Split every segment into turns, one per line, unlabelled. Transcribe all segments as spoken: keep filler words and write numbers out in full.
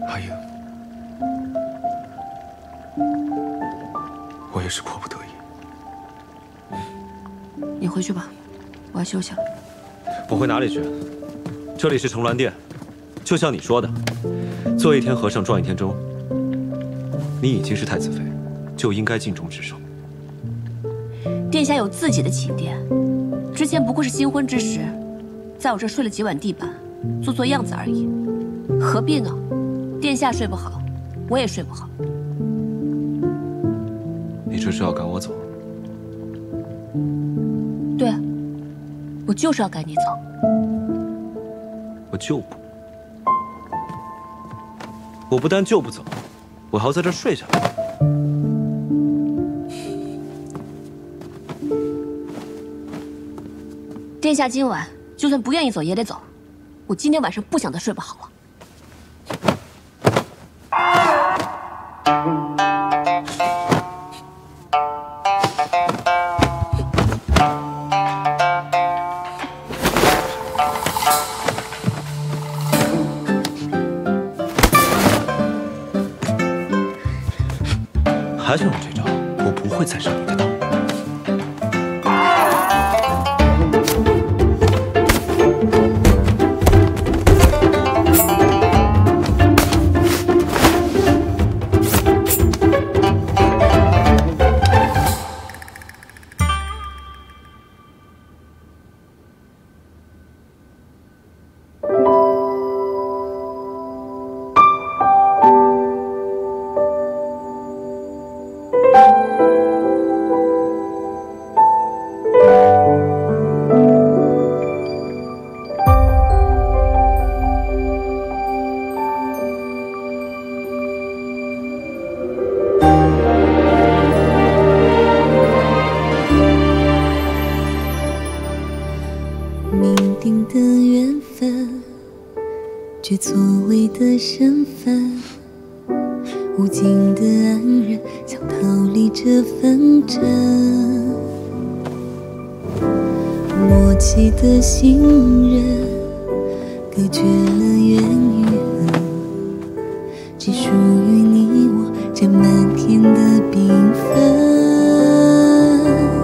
阿英，我也是迫不得已。
你回去吧，我要休息了。
我回哪里去？这里是承鸾殿，就像你说的，做一天和尚撞一天钟。你已经是太子妃，就应该尽忠职守。
殿下有自己的寝殿，之前不过是新婚之时，在我这睡了几晚地板，做做样子而已，何必呢？殿下睡不好，我也睡不好。
你这是要赶我走？
对，我就是要赶你走。
我就不，我不但就不走，我还要在这儿睡下来。
殿下今晚就算不愿意走也得走，我今天晚上不想再睡不好了。
还想用这招？我不会再上你的当。
却错位的身份，无尽的安忍，想逃离这纷争。默契的信任，隔绝了缘与恨，只属于你我这漫天的缤纷。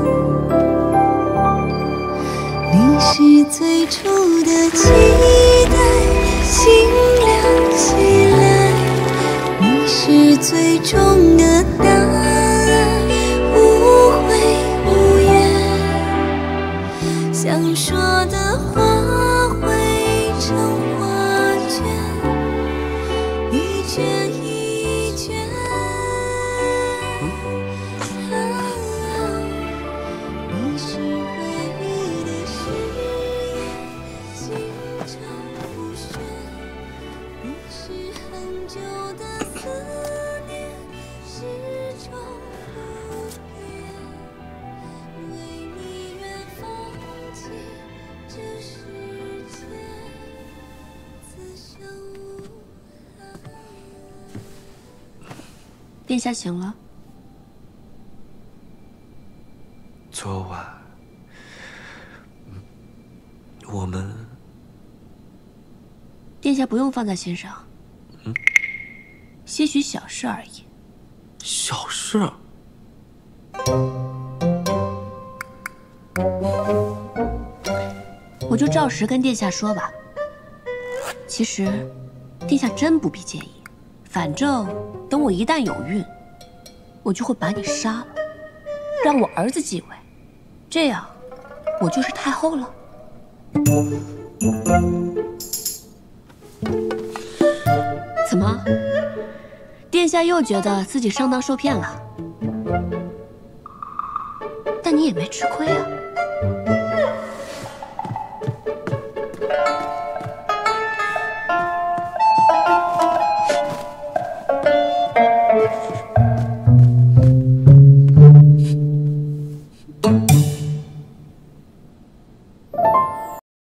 你是最初的期待。心亮起来，你是最终的答案，无悔无言。想说的话汇成画卷，一卷一卷。啊，你是唯一的誓言，心潮不旋。你是很久的思念，始终不变。为你愿放弃这世界，此生无憾。
殿下醒了。
昨晚，我们。
殿下不用放在心上，嗯，些许小事而已。
小事？
我就照实跟殿下说吧。其实，殿下真不必介意，反正等我一旦有孕，我就会把你杀了，让我儿子继位，这样我就是太后了。怎么，殿下又觉得自己上当受骗了？但你也没吃亏啊。